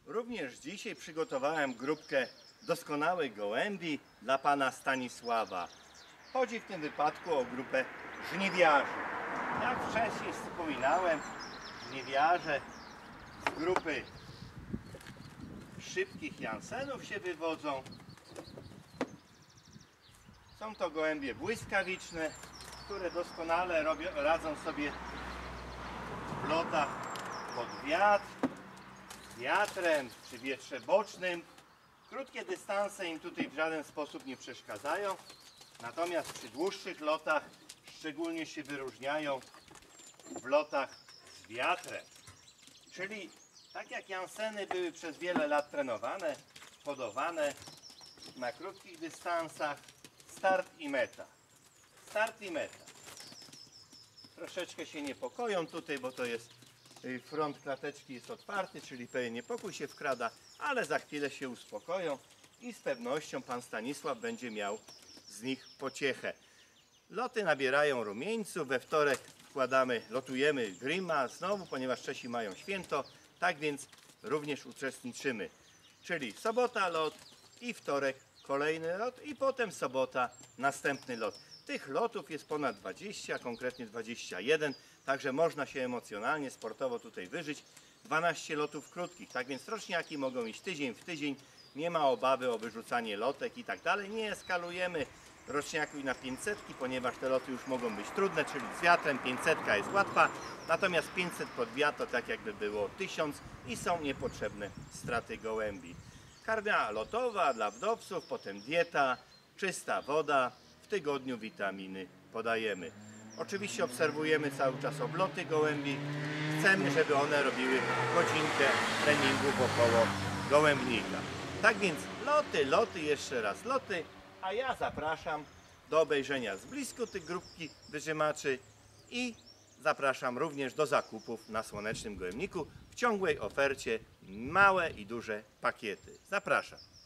Również dzisiaj przygotowałem grupkę doskonałych gołębi dla pana Stanisława. Chodzi w tym wypadku o grupę żniwiarzy. Jak wcześniej wspominałem, żniwiarze z grupy szybkich Jansenów się wywodzą. Są to gołębie błyskawiczne, które doskonale radzą sobie w lotach pod wiatr, wiatrem czy wietrze bocznym. Krótkie dystanse im tutaj w żaden sposób nie przeszkadzają, natomiast przy dłuższych lotach szczególnie się wyróżniają w lotach z wiatrem. Czyli tak jak Janseny były przez wiele lat trenowane, hodowane na krótkich dystansach, start i meta. Start i meta. Troszeczkę się niepokoją tutaj, bo to jest front klateczki jest otwarty, czyli pewien niepokój się wkrada, ale za chwilę się uspokoją i z pewnością pan Stanisław będzie miał z nich pociechę. Loty nabierają rumieńców, we wtorek lotujemy Grima znowu, ponieważ Czesi mają święto, tak więc również uczestniczymy. Czyli sobota lot i wtorek kolejny lot i potem sobota następny lot. Tych lotów jest ponad 20, konkretnie 21, także można się emocjonalnie, sportowo tutaj wyżyć. 12 lotów krótkich, tak więc roczniaki mogą iść tydzień w tydzień, nie ma obawy o wyrzucanie lotek i tak dalej. Nie eskalujemy roczniaków na 500, ponieważ te loty już mogą być trudne, czyli z wiatrem 500 jest łatwa, natomiast 500 pod wiatr to tak jakby było 1000 i są niepotrzebne straty gołębi. Karma lotowa dla wdowców, potem dieta, czysta woda, w tygodniu witaminy podajemy. Oczywiście obserwujemy cały czas obloty gołębi. Chcemy, żeby one robiły godzinkę treningu wokoło gołębnika. Tak więc loty, jeszcze raz loty, a ja zapraszam do obejrzenia z bliska tych grupki wyżymaczy i zapraszam również do zakupów na Słonecznym Gołębniku w ciągłej ofercie małe i duże pakiety. Zapraszam.